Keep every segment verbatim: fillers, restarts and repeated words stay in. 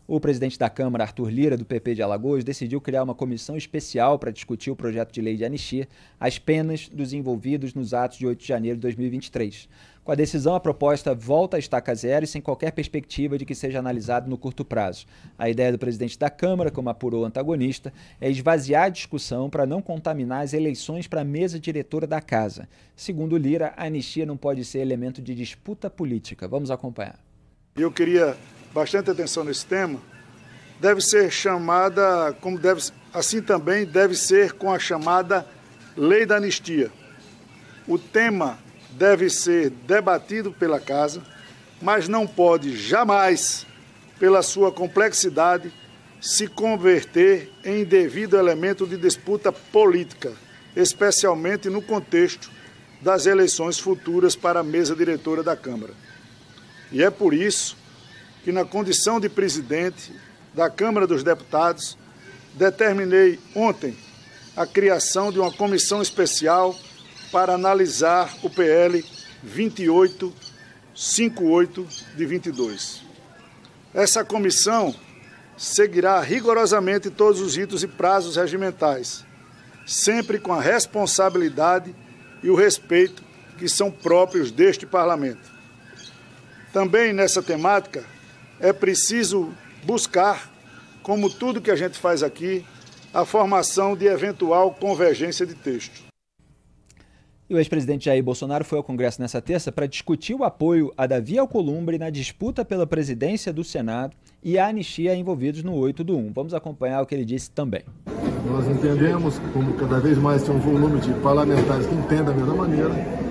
O presidente da Câmara, Arthur Lira, do P P de Alagoas, decidiu criar uma comissão especial para discutir o projeto de lei de anistia às penas dos envolvidos nos atos de oito de janeiro de dois mil e vinte e três. Com a decisão, a proposta volta a estaca zero e sem qualquer perspectiva de que seja analisado no curto prazo. A ideia do presidente da Câmara, como apurou o antagonista, é esvaziar a discussão para não contaminar as eleições para a mesa diretora da Casa. Segundo Lira, a anistia não pode ser elemento de disputa política. Vamos acompanhar. Eu queria bastante atenção nesse tema. Deve ser chamada, como deve, assim também deve ser com a chamada Lei da Anistia. O tema deve ser debatido pela Casa, mas não pode jamais, pela sua complexidade, se converter em devido elemento de disputa política, especialmente no contexto das eleições futuras para a mesa diretora da Câmara. E é por isso que, na condição de presidente da Câmara dos Deputados, determinei ontem a criação de uma comissão especial para analisar o P L vinte e oito cinquenta e oito de vinte e dois. Essa comissão seguirá rigorosamente todos os ritos e prazos regimentais, sempre com a responsabilidade e o respeito que são próprios deste Parlamento. Também nessa temática é preciso buscar, como tudo que a gente faz aqui, a formação de eventual convergência de texto. E o ex-presidente Jair Bolsonaro foi ao Congresso nessa terça para discutir o apoio a Davi Alcolumbre na disputa pela presidência do Senado e a anistia a envolvidos no oito do um. Vamos acompanhar o que ele disse também. Nós entendemos, como cada vez mais tem um volume de parlamentares que entendem da mesma maneira,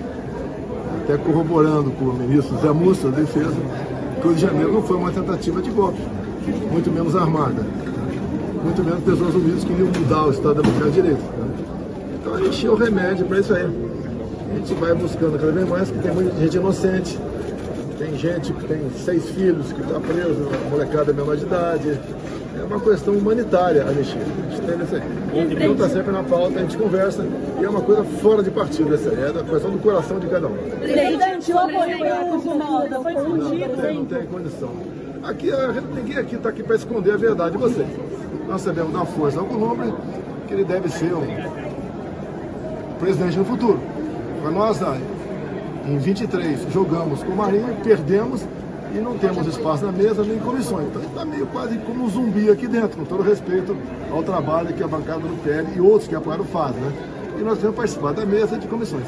até corroborando com o ministro Zé Múcio da Defesa, que o Rio de Janeiro não foi uma tentativa de golpe, muito menos armada, muito menos pessoas unidas que queriam mudar o Estado Democrático de Direito. Então a gente tinha o remédio para isso aí. A gente vai buscando cada vez mais, porque tem muita gente inocente, tem gente que tem seis filhos, que está preso, molecada menor de idade. É uma questão humanitária a anistia. A gente tem isso aí. Então está sempre na pauta, a gente conversa, e é uma coisa fora de partido, essa é a questão do coração de cada um. Presidente, o apoio foi sentido, não, não tem condição. Aqui, ninguém aqui está aqui para esconder a verdade de vocês. Nós sabemos da força do Alcolumbre que ele deve ser um presidente no futuro. Mas nós, em vinte e três, jogamos com o Marinho, perdemos e não temos espaço na mesa nem comissões. Então está meio quase como um zumbi aqui dentro, com todo respeito ao trabalho que a bancada do P L e outros que apoiaram fazem, né? E nós temos participar da mesa de comissões.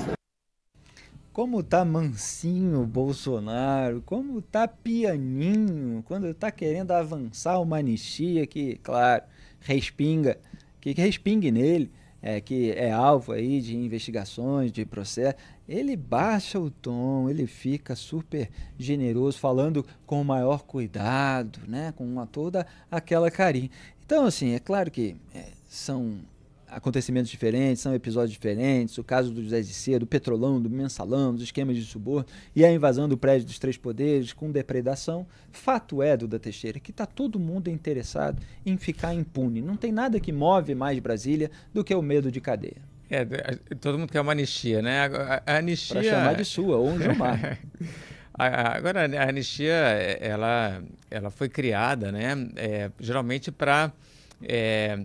Como tá mansinho o Bolsonaro, como tá pianinho, quando tá querendo avançar uma anistia que, claro, respinga, que, que respingue nele, é, que é alvo aí de investigações, de processo, ele baixa o tom, ele fica super generoso, falando com o maior cuidado, né, com uma, toda aquela carinha. Então, assim, é claro que é, são acontecimentos diferentes, são episódios diferentes, o caso do José de Sê, do Petrolão, do Mensalão, dos esquemas de suborno e a invasão do prédio dos Três Poderes com depredação. Fato é, Duda Teixeira, que está todo mundo interessado em ficar impune. Não tem nada que move mais Brasília do que o medo de cadeia. É, todo mundo quer uma anistia, né? A, a anistia... Para chamar de sua, ou um Gilmar. Agora, a anistia, ela, ela foi criada, né? É, geralmente para... É,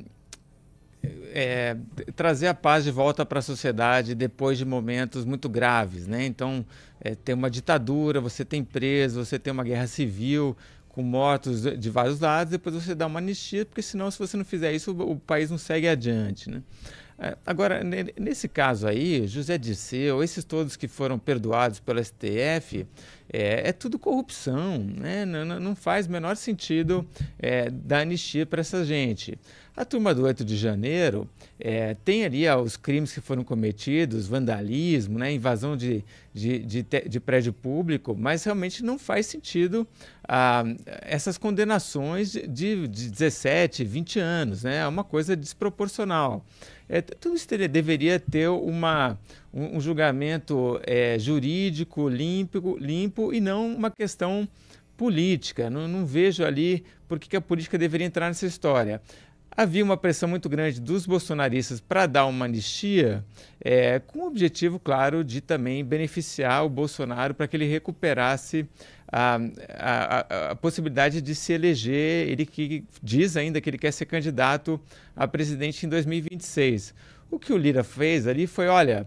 É, trazer a paz de volta para a sociedade depois de momentos muito graves, né? Então, é, tem uma ditadura, você tem preso, você tem uma guerra civil com mortos de vários lados, depois você dá uma anistia, porque senão, se você não fizer isso, o, o país não segue adiante, né? É, agora, nesse caso aí, José Dirceu, esses todos que foram perdoados pelo S T F, é, é tudo corrupção, né? Não, não faz o menor sentido é, dar anistia para essa gente. A turma do oito de janeiro é, tem ali ó, os crimes que foram cometidos, vandalismo, né, invasão de, de, de, de prédio público, mas realmente não faz sentido ah, essas condenações de, de dezessete, vinte anos, né? É uma coisa desproporcional. É, tudo isso teria, deveria ter uma, um, um julgamento é, jurídico, limpo, limpo e não uma questão política. Não, não vejo ali por que, que a política deveria entrar nessa história. havia uma pressão muito grande dos bolsonaristas para dar uma anistia, é, com o objetivo, claro, de também beneficiar o Bolsonaro para que ele recuperasse a, a, a possibilidade de se eleger. Ele que diz ainda que ele quer ser candidato a presidente em dois mil e vinte e seis. O que o Lira fez ali foi, olha...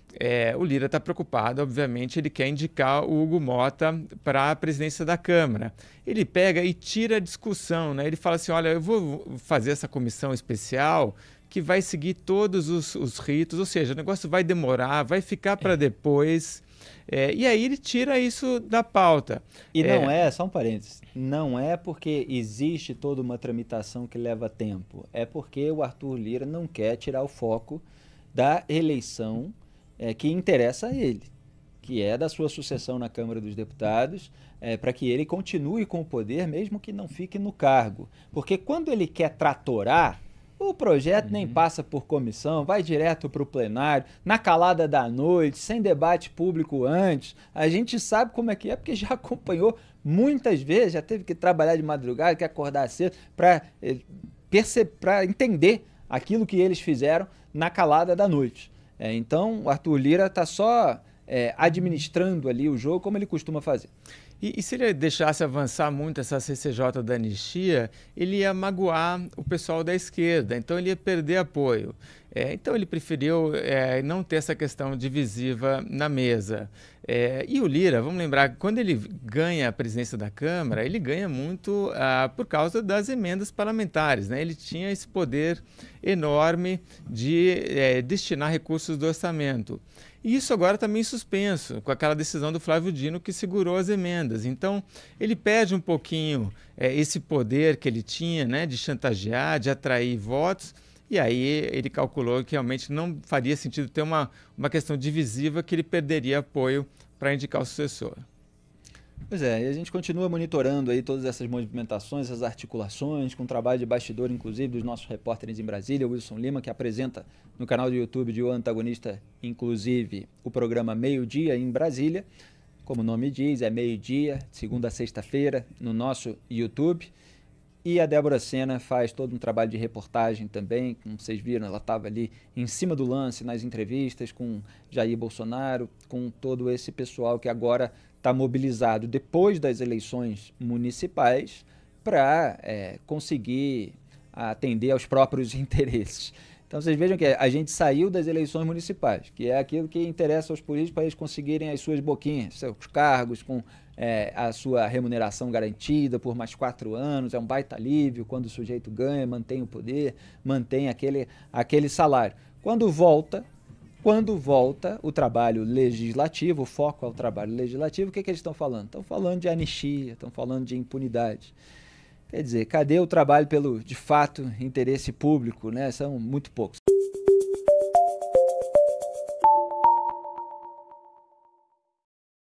É, o Lira está preocupado, obviamente, ele quer indicar o Hugo Mota para a presidência da Câmara. Ele pega e tira a discussão, né? Ele fala assim, olha, eu vou fazer essa comissão especial que vai seguir todos os, os ritos, ou seja, o negócio vai demorar, vai ficar para depois, é, e aí ele tira isso da pauta. E é... não é, só um parênteses, não é porque existe toda uma tramitação que leva tempo, é porque o Arthur Lira não quer tirar o foco da eleição É, que interessa a ele, que é da sua sucessão na Câmara dos Deputados, é, para que ele continue com o poder, mesmo que não fique no cargo. Porque quando ele quer tratorar, o projeto uhum. nem passa por comissão, vai direto para o plenário, na calada da noite, sem debate público antes. A gente sabe como é que é, porque já acompanhou muitas vezes, já teve que trabalhar de madrugada, que acordar cedo, para é, para entender aquilo que eles fizeram na calada da noite. É, então, o Arthur Lira está só é, administrando ali o jogo, como ele costuma fazer. E, e se ele deixasse avançar muito essa C C J da anistia, ele ia magoar o pessoal da esquerda, então ele ia perder apoio. É, então ele preferiu é, não ter essa questão divisiva na mesa. É, e o Lira, vamos lembrar, quando ele ganha a presidência da Câmara, ele ganha muito ah, por causa das emendas parlamentares, né? Ele tinha esse poder enorme de é, destinar recursos do orçamento. E isso agora também em suspenso, com aquela decisão do Flávio Dino que segurou as emendas. Então, ele perde um pouquinho é, esse poder que ele tinha, né, de chantagear, de atrair votos, e aí ele calculou que realmente não faria sentido ter uma, uma questão divisiva, que ele perderia apoio para indicar o sucessor. Pois é, e a gente continua monitorando aí todas essas movimentações, essas articulações, com trabalho de bastidor, inclusive, dos nossos repórteres em Brasília, o Wilson Lima, que apresenta no canal do YouTube de O Antagonista, inclusive, o programa Meio-Dia em Brasília. Como o nome diz, é meio-dia, segunda a sexta-feira, no nosso YouTube. E a Débora Sena faz todo um trabalho de reportagem também, como vocês viram, ela estava ali em cima do lance, nas entrevistas com Jair Bolsonaro, com todo esse pessoal que agora está mobilizado depois das eleições municipais para é, conseguir atender aos próprios interesses. Então vocês vejam que a gente saiu das eleições municipais, que é aquilo que interessa aos políticos para eles conseguirem as suas boquinhas, seus cargos, com é, a sua remuneração garantida por mais quatro anos, é um baita alívio quando o sujeito ganha, mantém o poder, mantém aquele, aquele salário. Quando volta, quando volta o trabalho legislativo, o foco ao trabalho legislativo, o que, que eles estão falando? Estão falando de anistia, estão falando de impunidade. Quer dizer, cadê o trabalho pelo, de fato, interesse público, né? São muito poucos.